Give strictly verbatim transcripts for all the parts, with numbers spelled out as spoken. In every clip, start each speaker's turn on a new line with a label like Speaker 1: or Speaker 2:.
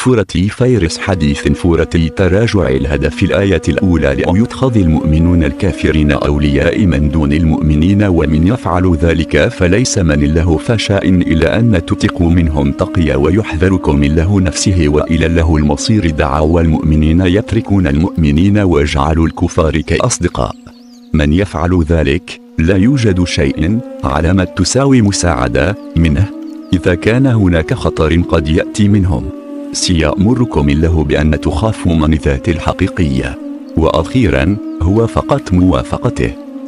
Speaker 1: فورة فيرس حديث فورة تراجع الهدف الآية الأولى لأن يتخذ المؤمنون الكافرين أولياء من دون المؤمنين ومن يفعل ذلك فليس من له فشاء إلا أن تتقوا منهم تقيا ويحذركم من له نفسه وإلى الله المصير دعوا المؤمنين يتركون المؤمنين ويجعلوا الكفار كأصدقاء. من يفعل ذلك لا يوجد شيء علامة تساوي مساعدة منه إذا كان هناك خطر قد يأتي منهم. سيأمركم الله بأن تخافوا من ذات الحقيقية. وأخيرا هو فقط موافقته.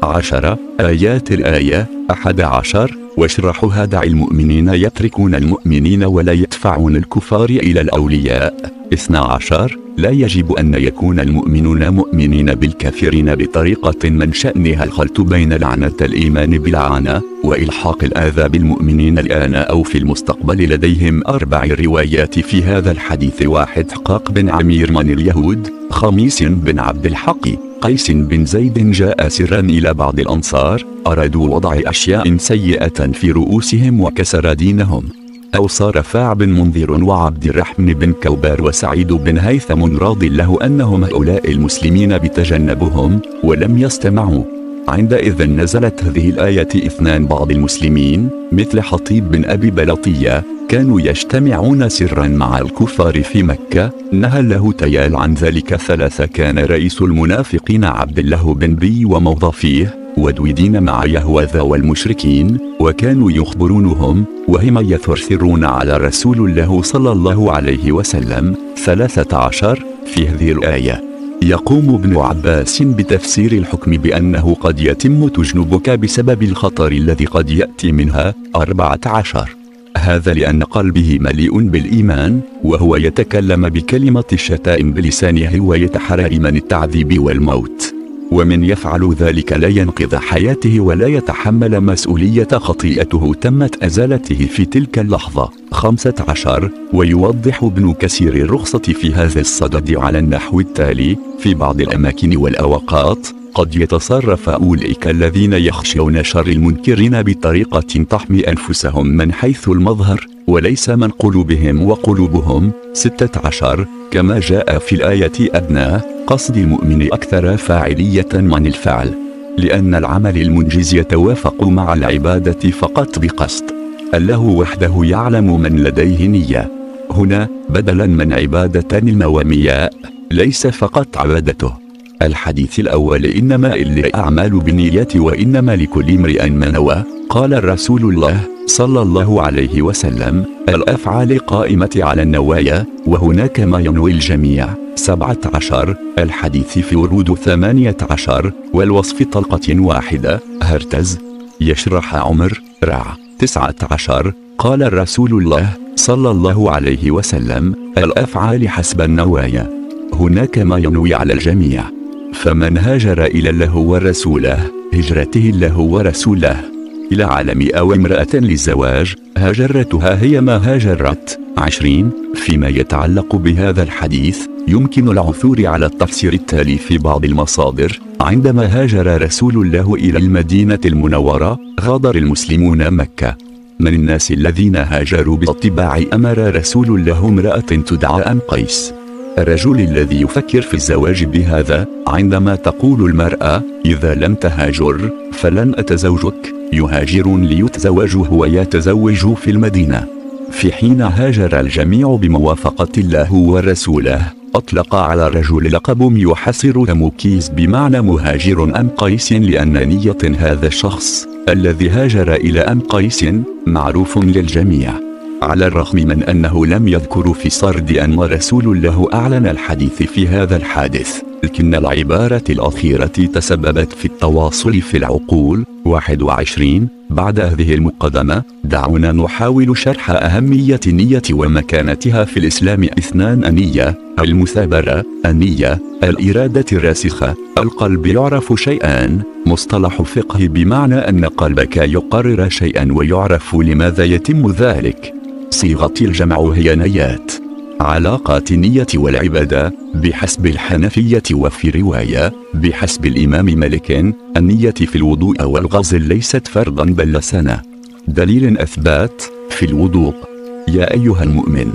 Speaker 1: عشر آيات الآية أحد عشر واشرحها دع المؤمنين يتركون المؤمنين ولا يدفعون الكفار إلى الأولياء. اثنا عشر لا يجب أن يكون المؤمنون مؤمنين بالكافرين بطريقة من شأنها الخلط بين لعنة الإيمان باللعنة وإلحاق الآذى بالمؤمنين الآن أو في المستقبل. لديهم أربع روايات في هذا الحديث. واحد حقاق بن عمير من اليهود، خميس بن عبد الحق، قيس بن زيد جاء سرا إلى بعض الأنصار أرادوا وضع أشياء سيئة في رؤوسهم وكسر دينهم. أوصى رفاع بن منذر وعبد الرحمن بن كوبار وسعيد بن هيثم راض له أنهم هؤلاء المسلمين بتجنبهم ولم يستمعوا. عندئذ نزلت هذه الآية. اثنان بعض المسلمين مثل حطيب بن أبي بلطية كانوا يجتمعون سرا مع الكفار في مكة، نهى الله تعالى عن ذلك. ثلاثة كان رئيس المنافقين عبد الله بن بي وموظفيه ودويدين مع يهوذا والمشركين وكانوا يخبرونهم وهم يثرثرون على رسول الله صلى الله عليه وسلم. ثلاثة عشر في هذه الآية يقوم ابن عباس بتفسير الحكم بأنه قد يتم تجنبك بسبب الخطر الذي قد يأتي منها. أربعة عشر هذا لأن قلبه مليء بالإيمان وهو يتكلم بكلمة الشتائم بلسانه ويتحرى من التعذيب والموت، ومن يفعل ذلك لا ينقذ حياته ولا يتحمل مسؤولية خطيئته تمت أزالته في تلك اللحظة. خمسة عشر ويوضح ابن كثير الرخصة في هذا الصدد على النحو التالي: في بعض الأماكن والأوقات قد يتصرف أولئك الذين يخشون شر المنكرين بطريقة تحمي أنفسهم من حيث المظهر وليس من قلوبهم وقلوبهم. ستة عشر كما جاء في الآية أدنى قصد المؤمن أكثر فاعلية من الفعل، لأن العمل المنجز يتوافق مع العبادة فقط بقصد. الله وحده يعلم من لديه نية. هنا بدلا من عبادة الموامياء ليس فقط عبادته. الحديث الأول إنما الأعمال بالنيات وإنما لكل امرئ ما نوى. قال الرسول الله صلى الله عليه وسلم: الأفعال قائمة على النوايا وهناك ما ينوي الجميع. سبعة عشر الحديث في ورود. ثمانية عشر والوصف طلقة واحدة. هرتز يشرح عمر رع. تسعة عشر قال الرسول الله صلى الله عليه وسلم: الأفعال حسب النوايا، هناك ما ينوي على الجميع. فمن هاجر إلى الله ورسوله هجرته الله ورسوله إلى عالم أو امرأة للزواج هاجرتها هي ما هاجرت. عشرين فيما يتعلق بهذا الحديث يمكن العثور على التفسير التالي في بعض المصادر: عندما هاجر رسول الله إلى المدينة المنورة غادر المسلمون مكة. من الناس الذين هاجروا بالطباع أمر رسول الله امرأة تدعى أم قيس. الرجل الذي يفكر في الزواج بهذا عندما تقول المرأة: إذا لم تهاجر فلن أتزوجك، يهاجر ليتزوج ويتزوج في المدينة. في حين هاجر الجميع بموافقة الله ورسوله أطلق على الرجل لقب يحصر تموكيز بمعنى مهاجر أم قيس، لأن نية هذا الشخص الذي هاجر إلى أم قيس معروف للجميع، على الرغم من أنه لم يذكر في سرد أن رسول الله أعلن الحديث في هذا الحادث، لكن العبارة الأخيرة تسببت في التواصل في العقول. واحد وعشرين بعد هذه المقدمة دعونا نحاول شرح أهمية النية ومكانتها في الإسلام. اثنان النية المثابرة، النية الإرادة الراسخة. القلب يعرف شيئان، مصطلح فقه بمعنى أن قلبك يقرر شيئا ويعرف لماذا يتم ذلك. صيغة الجمع هي نيات. علاقات النية والعبادة بحسب الحنفية وفي رواية بحسب الإمام مالك النية في الوضوء والغسل ليست فرضا بل سنة. دليل أثبات في الوضوء: يا أيها المؤمن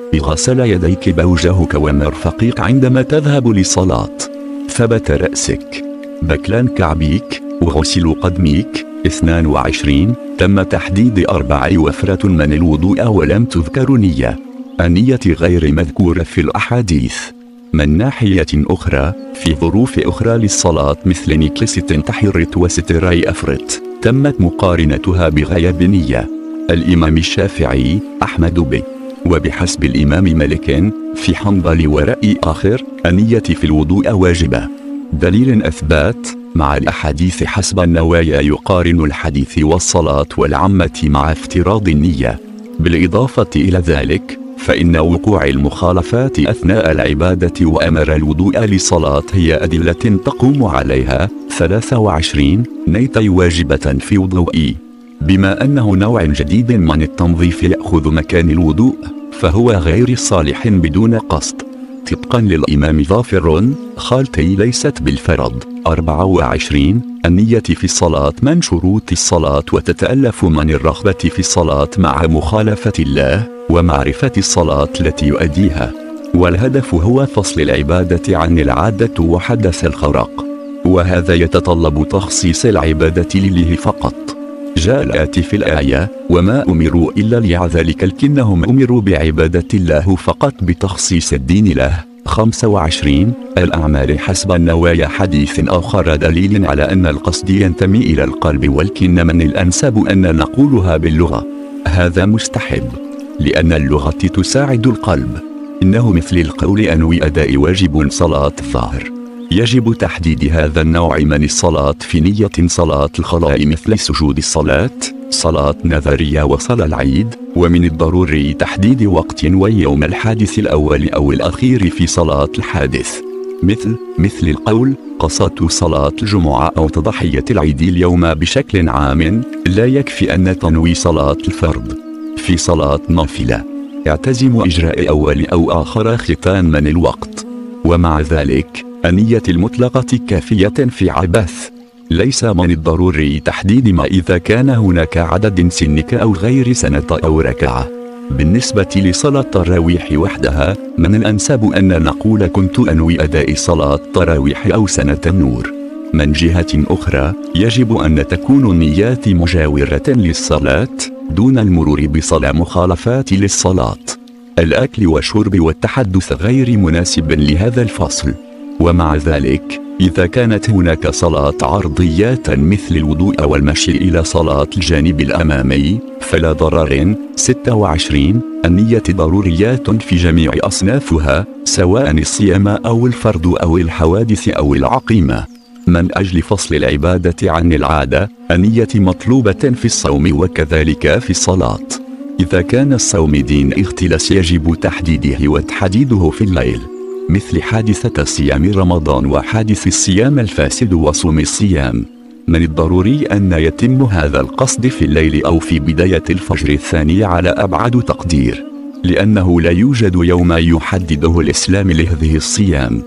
Speaker 1: غسل يديك بوجهك ومرفقيك عندما تذهب للصلاة. ثبت رأسك. بكلان كعبيك وغسل قدميك. اثنان وعشرين. تم تحديد أربع وفرة من الوضوء ولم تذكر نية. النية غير مذكورة في الأحاديث. من ناحية أخرى في ظروف أخرى للصلاة مثل نكلس تحرت وستراي أفرت تمت مقارنتها بغياب نية. الإمام الشافعي أحمد بن وبحسب الإمام مالك في حنظل ورأي آخر النية في الوضوء واجبة. دليل أثبات مع الأحاديث حسب النوايا يقارن الحديث والصلاة والعامة مع افتراض النية. بالإضافة إلى ذلك فإن وقوع المخالفات أثناء العبادة وأمر الوضوء للصلاة هي أدلة تقوم عليها. ثلاثة وعشرين. نيتي واجبة في وضوئي. بما أنه نوع جديد من التنظيف يأخذ مكان الوضوء فهو غير صالح بدون قصد. طبقا للإمام ظافر خالتي ليست بالفرض. أربعة وعشرين. النية في الصلاة من شروط الصلاة وتتألف من الرغبة في الصلاة مع مخالفة الله ومعرفة الصلاة التي يؤديها. والهدف هو فصل العبادة عن العادة وحدث الخرق، وهذا يتطلب تخصيص العبادة لله فقط. جاء الآتي في الآية: وما أمروا إلا ليعذلك لكنهم أمروا بعبادة الله فقط بتخصيص الدين له. خمسة وعشرين. الأعمال حسب النوايا حديث آخر دليل على أن القصد ينتمي إلى القلب، ولكن من الأنسب أن نقولها باللغة. هذا مستحب لأن اللغة تساعد القلب. إنه مثل القول أنوي أداء واجب صلاة الظهر. يجب تحديد هذا النوع من الصلاة في نية صلاة الخلاء مثل سجود الصلاة، صلاة نذرية وصلاة العيد. ومن الضروري تحديد وقت ويوم الحادث الأول أو الأخير في صلاة الحادث، مثل مثل القول قصدت صلاة الجمعة أو تضحية العيد اليوم. بشكل عام لا يكفي أن تنوي صلاة الفرض. في صلاة نافلة اعتزم إجراء أول أو آخر ختان من الوقت، ومع ذلك النية المطلقة كافية في عبث. ليس من الضروري تحديد ما إذا كان هناك عدد سنك أو غير سنة أو ركعة. بالنسبة لصلاة التراويح وحدها من الأنسب أن نقول كنت أنوي أداء صلاة التراويح أو سنة النور. من جهة أخرى يجب أن تكون النيات مجاورة للصلاة دون المرور بصلاة مخالفات للصلاة. الأكل والشرب والتحدث غير مناسب لهذا الفصل. ومع ذلك إذا كانت هناك صلاة عرضيات مثل الوضوء والمشي إلى صلاة الجانب الأمامي فلا ضرر. ستة وعشرين. النية ضروريات في جميع أصنافها سواء الصيام أو الفرض أو الحوادث أو العقيمة. من أجل فصل العبادة عن العادة النية مطلوبة في الصوم وكذلك في الصلاة. إذا كان الصوم دين اختلاس يجب تحديده وتحديده في الليل، مثل حادثة صيام رمضان وحادث الصيام الفاسد وصوم الصيام. من الضروري أن يتم هذا القصد في الليل أو في بداية الفجر الثاني على أبعد تقدير، لأنه لا يوجد يوم يحدده الإسلام لهذه الصيام،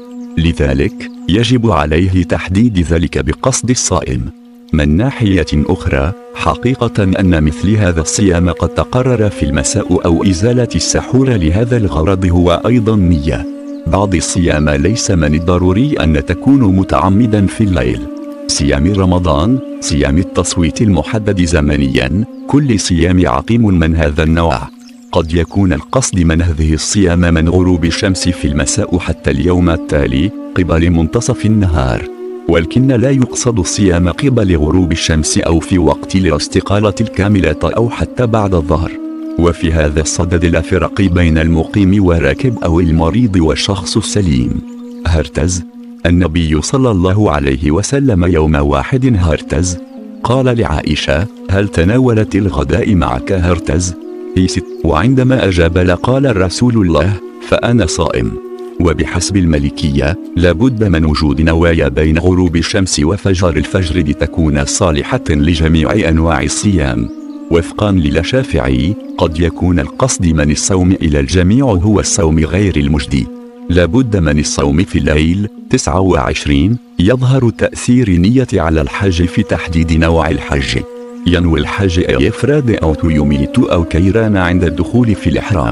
Speaker 1: لذلك يجب عليه تحديد ذلك بقصد الصائم. من ناحية أخرى حقيقة أن مثل هذا الصيام قد تقرر في المساء أو إزالة السحور لهذا الغرض هو أيضا نية. بعض الصيام ليس من الضروري أن تكون متعمدا في الليل. صيام رمضان، صيام التصويت المحدد زمنيا، كل صيام عقيم من هذا النوع. قد يكون القصد من هذه الصيام من غروب الشمس في المساء حتى اليوم التالي قبل منتصف النهار، ولكن لا يقصد الصيام قبل غروب الشمس أو في وقت الاستقالة الكاملة أو حتى بعد الظهر. وفي هذا الصدد لا فرق بين المقيم والراكب أو المريض والشخص السليم. هرتز النبي صلى الله عليه وسلم يوم واحد هرتز قال لعائشة: هل تناولت الغداء معك هرتز؟ هي ست. وعندما أجاب لقال رسول الله: فأنا صائم. وبحسب المالكية لابد من وجود نوايا بين غروب الشمس وفجر الفجر لتكون صالحة لجميع أنواع الصيام. وفقا للشافعي قد يكون القصد من الصوم إلى الجميع هو الصوم غير المجدي. لابد من الصوم في الليل. تسعة وعشرين. يظهر تأثير نية على الحج في تحديد نوع الحج. ينوي الحج أي إفراد أو تيميت أو كيران عند الدخول في الإحرام.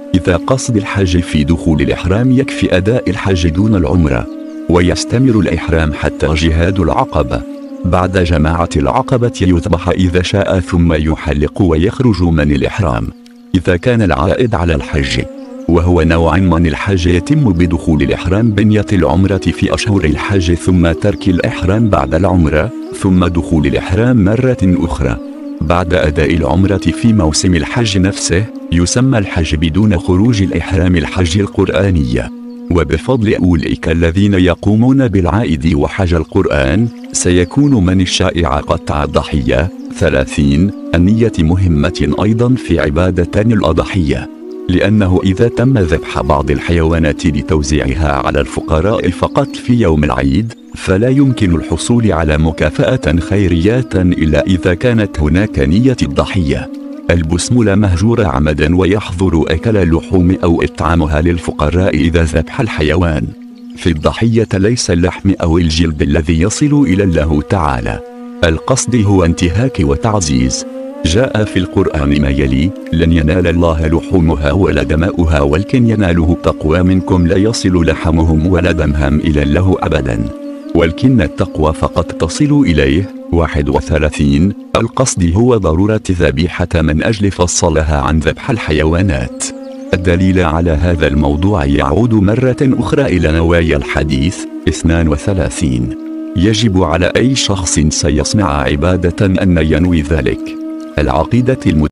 Speaker 1: إذا قصد الحج في دخول الإحرام يكفي أداء الحج دون العمرة، ويستمر الإحرام حتى جهاد العقبة. بعد جماعة العقبة يذبح إذا شاء ثم يحلق ويخرج من الإحرام. إذا كان العائد على الحج وهو نوع من الحج يتم بدخول الإحرام بنية العمرة في أشهر الحج ثم ترك الإحرام بعد العمرة ثم دخول الإحرام مرة أخرى. بعد أداء العمرة في موسم الحج نفسه يسمى الحج بدون خروج الإحرام الحج القرآنية. وبفضل أولئك الذين يقومون بالعائد وحج القرآن سيكون من الشائع قطع الضحية. ثلاثين النية مهمة أيضا في عبادة الأضحية، لأنه إذا تم ذبح بعض الحيوانات لتوزيعها على الفقراء فقط في يوم العيد فلا يمكن الحصول على مكافأة خيرية إلا إذا كانت هناك نية الضحية. البسملة مهجورة عمدا ويحظر أكل اللحوم أو إطعامها للفقراء إذا ذبح الحيوان. في الضحية ليس اللحم أو الجلد الذي يصل إلى الله تعالى، القصد هو انتهاك وتعزيز. جاء في القرآن ما يلي: لن ينال الله لحومها ولا دماؤها ولكن يناله التقوى منكم لا يصل لحمهم ولا دمهم إلى الله أبدا، ولكن التقوى فقط تصل إليه. واحد وثلاثين القصد هو ضرورة ذبيحة من أجل فصلها عن ذبح الحيوانات. الدليل على هذا الموضوع يعود مرة أخرى إلى نوايا الحديث. اثنان وثلاثين يجب على أي شخص سيصنع عبادة أن ينوي ذلك. العقيدة